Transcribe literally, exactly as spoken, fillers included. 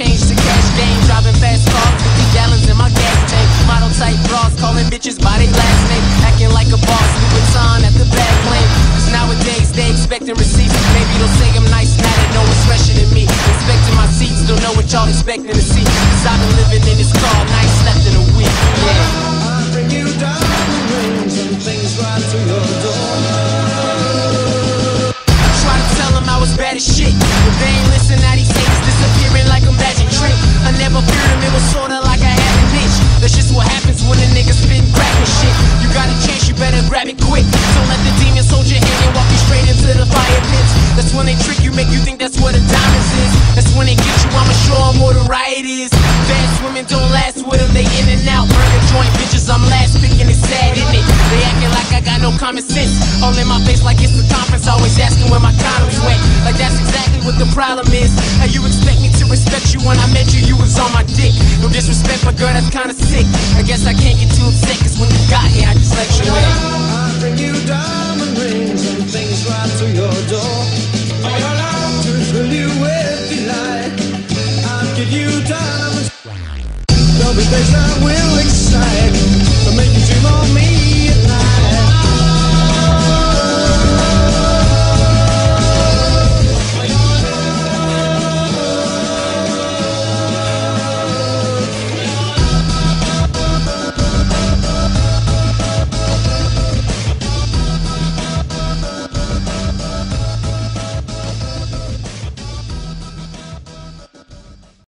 change to cash game. Driving fast cars, fifty gallons in my gas tank. Model type bras, calling bitches by their last name. Acting like a boss, Louis Vuitton at the back lane. Cause nowadays they expecting receipts. Maybe they'll say I'm nice now they know it's fresher than me. Inspecting my seats, don't know what y'all expecting to see. Cause I've been living in this car, nights left in a week. Yeah. I bring you down the range and things right to your door. Try to tell them I was bad as shit, but they ain't listen. Now these haters disappearing like a magic trick. I never feared them, it was sorta like I had an itch. That's just what happens when a nigga spitting crack and shit. You got a chance, you better grab it quick. Don't let the demons hold your hand and walk you straight into the fire pits. That's when they trick you, make you think that's what a diamond is. That's when they get you, I'ma show them what a riot is. Fast women don't last with them, they in and out. Burger joint bitches, I'm last picking, it's sad, isn't it? They acting like I got no common sense. All in my face like it's the conference, always asking where my condoms went. Like that's exactly what the problem is. How you expect me to respect you when I met you, you was on my dick. No disrespect, but girl, that's kinda sick.